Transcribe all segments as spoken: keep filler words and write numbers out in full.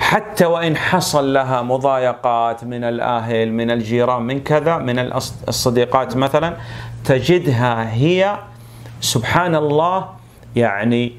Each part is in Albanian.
حتى وإن حصل لها مضايقات من الأهل من الجيران من كذا من الصديقات مثلا، تجدها هي سبحان الله يعني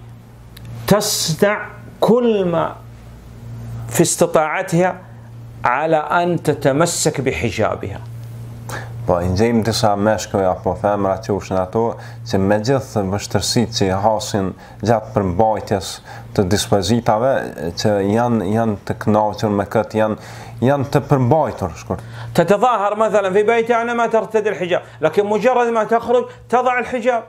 تصنع كل ما في استطاعتها على أن تتمسك بحجابها. Po, i gjejmë disa meshkuj apo femra që ushin ato që me gjithë vështërsitë që hasin gjatë përmbajtjes të dispozitave që janë janë të kënaqur me këtë, janë janë të përmbajtur shkurt. تتظاهر مثلا في بيتها أنها ما ترتدي الحجاب، لكن مجرد ما تخرج تضع الحجاب.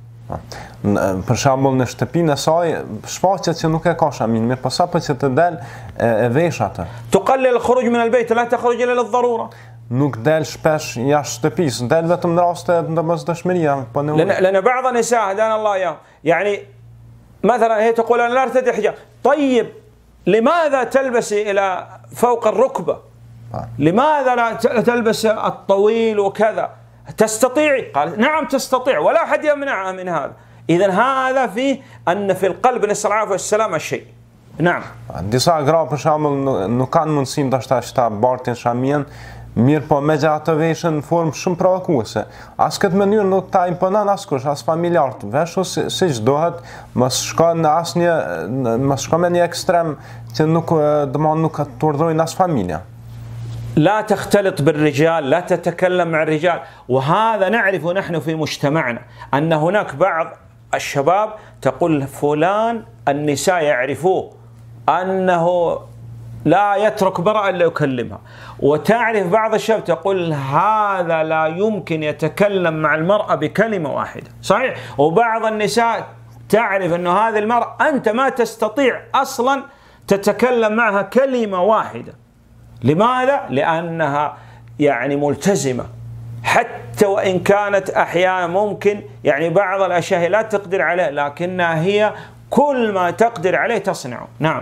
Për shembull në shtëpinë e saj shfaqet që nuk e ka shamin, mirë po sapo që të del e vesh atë. تقلل الخروج من البيت، لا تخرج إلا للضرورة. nuk del shpesh jashtë shtëpisë, del vetëm në raste të mosdëshmëria. لأن لأن بعض النساء هدانا الله إياهم يعني مثلا هي تقول أنا لا أرتدي حجاب، طيب لماذا تلبسي إلى فوق الركبة؟ لماذا لا تلبس الطويل وكذا؟ تستطيعي؟ قال نعم تستطيع ولا أحد يمنعها من هذا. إذا هذا فيه أن في القلب نسأل العافية والسلامة الشيء. نعم. Disa gra për shembull nuk kanë mundësi ndoshta ta bartin shamin, mirë po me gjatë të veshën në formë shumë provokuese. As këtë mënyrë nuk ta imponon askush, as familjarët. Veshu si, siç dohet, mos shkon në asnjë, mos shkon në një ekstrem që nuk domon nuk të urdhërojnë as familja. لا تختلط بالرجال، لا تتكلم مع الرجال. وهذا نعرف نحن في مجتمعنا أن هناك بعض الشباب تقول فلان النساء يعرفوه أنه لا يترك امرأة إلا يكلمها، وتعرف بعض الشباب تقول هذا لا يمكن يتكلم مع المرأة بكلمة واحدة. صحيح. وبعض النساء تعرف أنه هذه المرأة أنت ما تستطيع أصلا تتكلم معها كلمة واحدة. لماذا؟ لأنها يعني ملتزمة، حتى وإن كانت أحيانا ممكن يعني بعض الأشياء لا تقدر عليه، لكنها هي كل ما تقدر عليه تصنعه. نعم.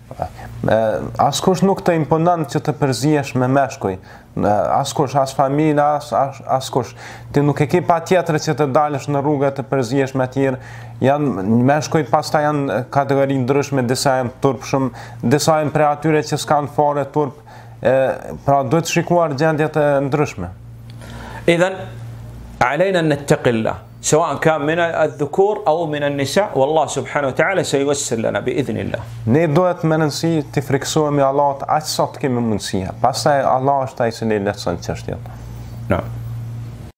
Askush nuk të imponon që të përzihesh me meshkuj. Askush, as familja, as, as, askush. Ti nuk e ke patjetër që të dalësh në rrugë të përzihesh me tjerë. Janë meshkujt pastaj janë kategori ndryshme, disa janë turpshëm, disa janë prej atyre që s'kan fare turp. E, pra duhet shikuar gjendjet e ndryshme. إذن علينا أن نتقي الله سواء كان من الذكور أو من النساء، والله سبحانه وتعالى سييسر لنا بإذن الله. Ne duhet me rëndësi të friksohemi Allahut aq sa të kemi mundësi. Pastaj Allah është ai që ne lehtëson çështjet. نعم.